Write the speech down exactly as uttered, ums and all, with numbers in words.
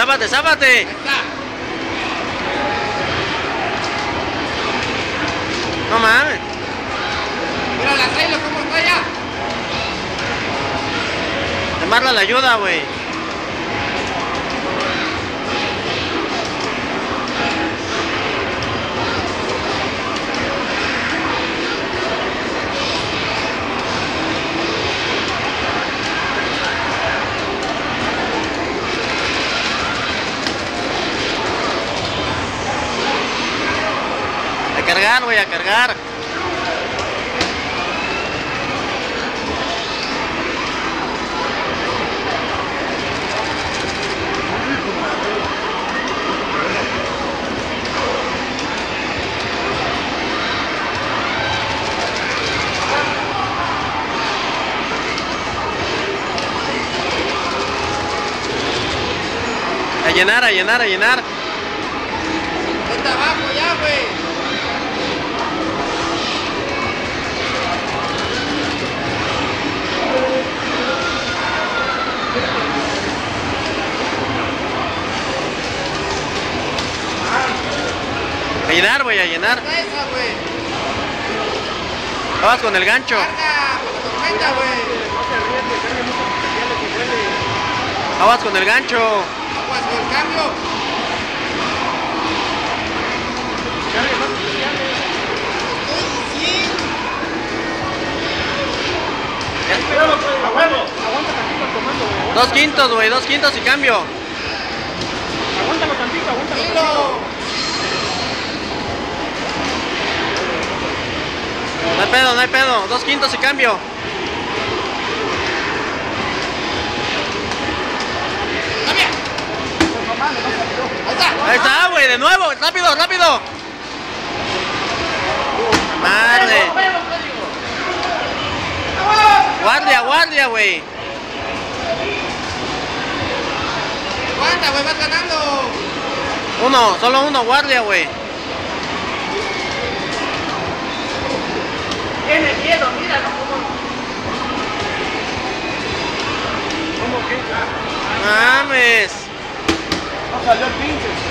¡Zápate, zápate! Ahí está. No mames. Mira la Sailo cómo está ya. De Marla la ayuda, güey. A cargar, güey, a cargar. A llenar, a llenar, a llenar. Está abajo ya, güey. A llenar, güey, a llenar. Está esa, güey. Vamos con el gancho. Carga, por la tormenta, güey. Aguas con el gancho. Aguas con el cambio. Dos quintos, güey, dos quintos y cambio. Aguántalo tantito, aguántalo Tranquilo. tantito. No hay pedo, no hay pedo. Dos quintos y cambio. Cambia. Ahí está. Ahí está, güey, de nuevo. Rápido, rápido. Madre. Guardia, guardia, güey. Aguanta, güey, vas ganando. Uno, solo uno, guardia, güey. Tiene miedo, míralo cómo. ¿Cómo que? Mames. No salió el pinche.